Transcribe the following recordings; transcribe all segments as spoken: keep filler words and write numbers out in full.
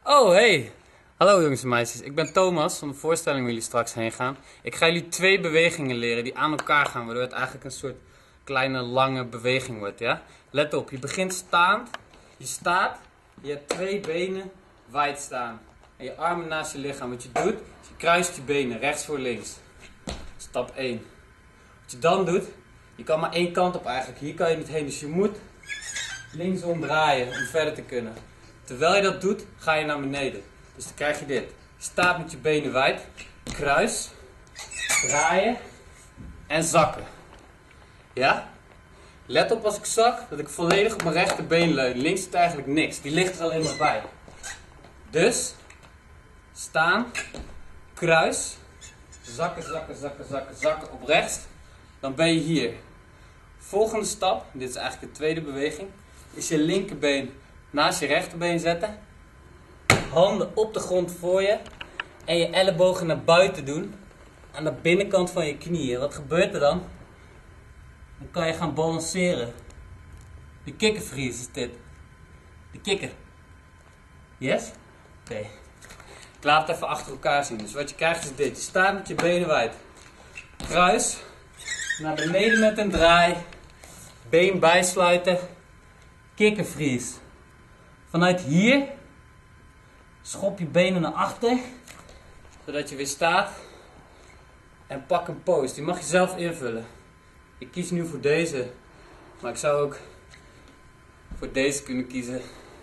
Oh, hey! Hallo jongens en meisjes, ik ben Thomas van de voorstelling waar jullie straks heen gaan. Ik ga jullie twee bewegingen leren die aan elkaar gaan, waardoor het eigenlijk een soort kleine lange beweging wordt, ja? Let op, je begint staand, je staat, je hebt twee benen wijd staan. En je armen naast je lichaam. Wat je doet, is je kruist je benen rechts voor links. Stap één. Wat je dan doet, je kan maar één kant op eigenlijk. Hier kan je niet heen, dus je moet linksom draaien om verder te kunnen. Terwijl je dat doet, ga je naar beneden. Dus dan krijg je dit. Je staat met je benen wijd, kruis, draaien en zakken. Ja? Let op als ik zak, dat ik volledig op mijn rechterbeen leun. Links zit eigenlijk niks, die ligt er alleen maar bij. Dus, staan, kruis, zakken, zakken, zakken, zakken, zakken op rechts. Dan ben je hier. Volgende stap, dit is eigenlijk de tweede beweging, is je linkerbeen naast je rechterbeen zetten. Handen op de grond voor je. En je ellebogen naar buiten doen. Aan de binnenkant van je knieën. Wat gebeurt er dan? Dan kan je gaan balanceren. De kikkervries is dit. De kikker. Yes? Oké. Okay. Ik laat het even achter elkaar zien. Dus wat je krijgt is dit. Je staat met je benen wijd. Kruis. Naar beneden met een draai. Been bijsluiten. Kikkervries. Vanuit hier. Schop je benen naar achter. Zodat je weer staat. En pak een pose. Die mag je zelf invullen. Ik kies nu voor deze. Maar ik zou ook voor deze kunnen kiezen.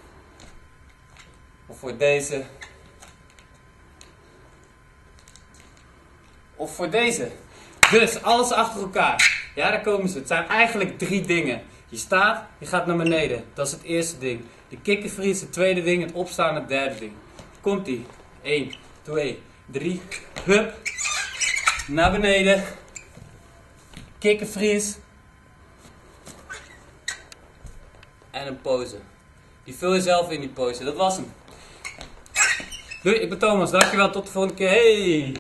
Of voor deze. Of voor deze. Dus alles achter elkaar. Ja, daar komen ze. Het zijn eigenlijk drie dingen. Je staat, je gaat naar beneden. Dat is het eerste ding. De kikkervries, het tweede ding. Het opstaan, het derde ding. Komt ie. één, twee, drie. Hup. Naar beneden. Kikkervries. En een pose. Die vul je zelf in die pose. Dat was hem. Doei, ik ben Thomas. Dankjewel. Tot de volgende keer. Hey!